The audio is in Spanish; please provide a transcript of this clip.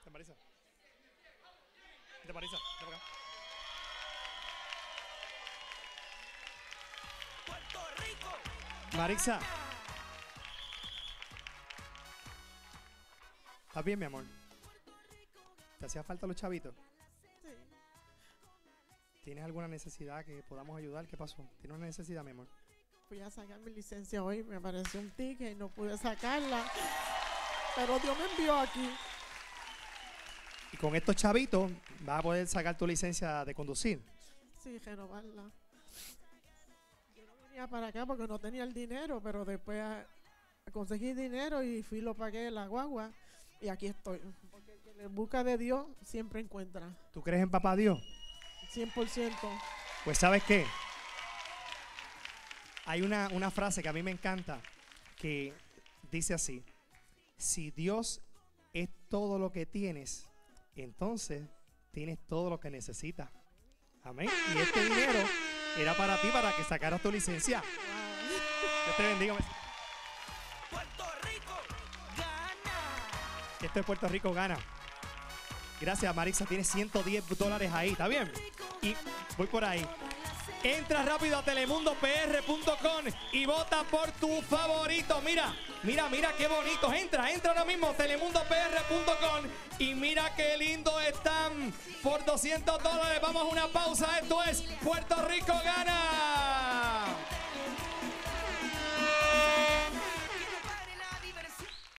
Vente, Marisa. Vente, Marisa. Vente por acá. Puerto Rico. Marisa. ¿Estás bien, mi amor? ¿Te hacía falta los chavitos? Sí. ¿Tienes alguna necesidad que podamos ayudar? ¿Qué pasó? ¿Tienes una necesidad, mi amor? Fui a sacar mi licencia hoy, me apareció un ticket y no pude sacarla. Pero Dios me envió aquí. Y con estos chavitos vas a poder sacar tu licencia de conducir. Sí, renovarla. Yo no venía para acá porque no tenía el dinero, pero después conseguí dinero y fui lo pagué en la guagua. Y aquí estoy. Porque el que le busca de Dios siempre encuentra. ¿Tú crees en papá Dios? 100%. Pues ¿sabes qué? Hay una frase que a mí me encanta que dice así: si Dios es todo lo que tienes, entonces tienes todo lo que necesitas. Amén. Y este dinero era para ti, para que sacaras tu licencia. Dios te bendiga. Puerto Rico gana. Esto es Puerto Rico gana. Gracias, Marisa. Tienes $110 ahí, ¿está bien? Y voy por ahí. Entra rápido a telemundopr.com y vota por tu favorito. Mira, mira, mira qué bonitos. Entra ahora mismo, telemundopr.com y mira qué lindo están por $200. Vamos a una pausa. Esto es Puerto Rico gana.